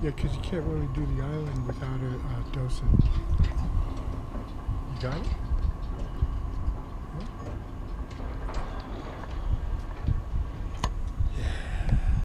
Yeah, because you can't really do the island without a docent. You got it?